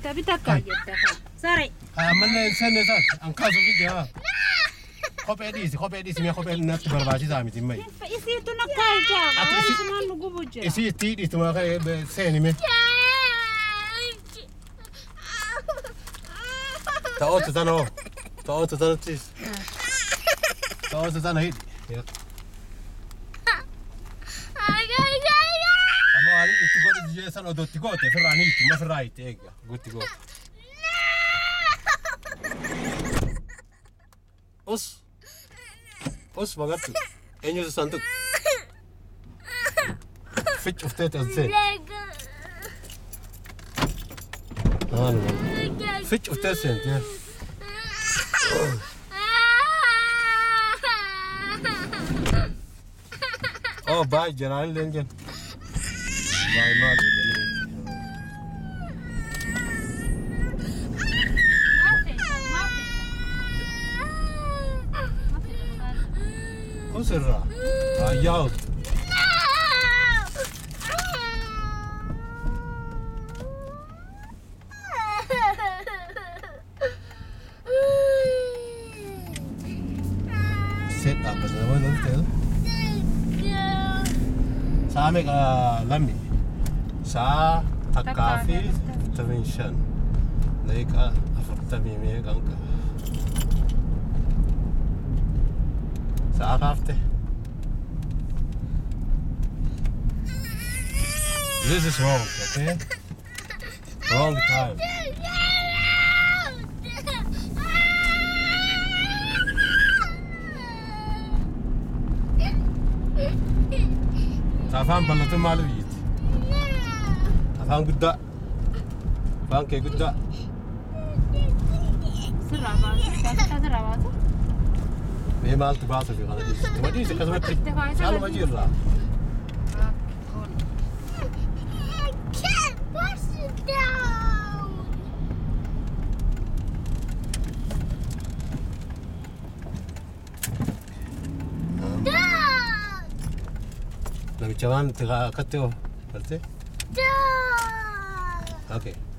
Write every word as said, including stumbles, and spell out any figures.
أنت بتكاجد تكا ساري أمنا سنة سات أنكاسو فيديا خب أديسي خب أديسي مي خب الناس برباشي زامي تمي فإسي تنكاجا أتي سمان نجوبوجا إسي تيدي تما خي سنة مي تاو تزانو تاو تزانو تيس تاو تزانو هيدي أما هذه تقول دي جسنا دو تقول تفرعني ما في رايت إيه قلت تقول أص أص بقى إني صندوق فيش أفتت أزاي أنا فيش أفتت سنت أوه باي جرال لينجن باي ما أدري أسرع أياو set up basta naman lang tayo sa amin lami sa tagkafi intervention like after me may gangka sa akafte this is wrong okay wrong time Afaan bal'atu maal biyyatti? Afaan guddaa. Afaan kee guddaa. Sirraa baatu, baatu sirraa baatu. Mee maaltu baatu fi kana dhiisi? Tuma dhiisi akkasumatti caaluma jirra. Namicha waan akkatti hoo? Galtee? Okay.